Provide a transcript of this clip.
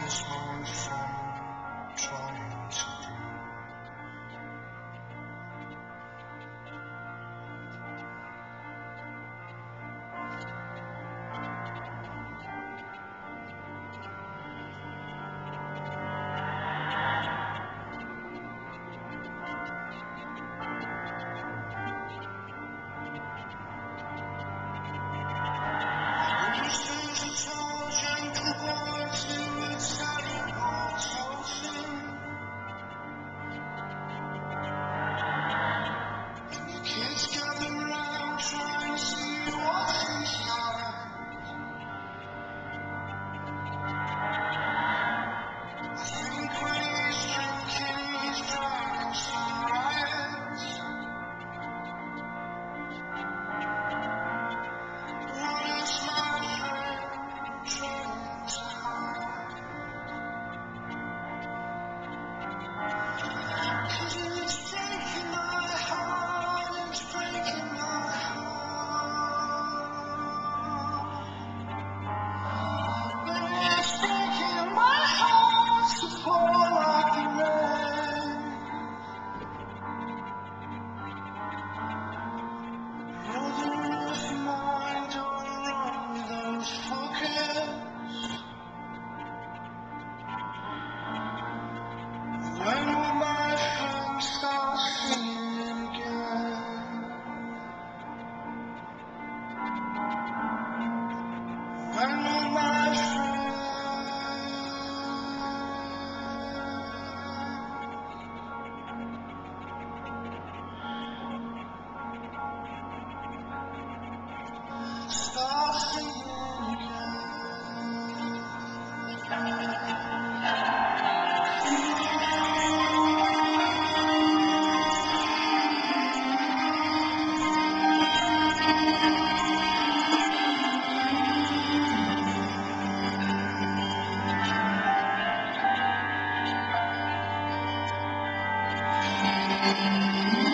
is my friend trying to do? Kids gather round trying to see what's inside. I think when he's drinking, he's driving some riots. What is my friend trying to hide? 'Cause it's breaking my heart, it's breaking my heart. It's breaking my heart to pour like the rain. You're the roof of mine, don't run with those fuckers. When will my friend start singing again? When will my friend start singing again?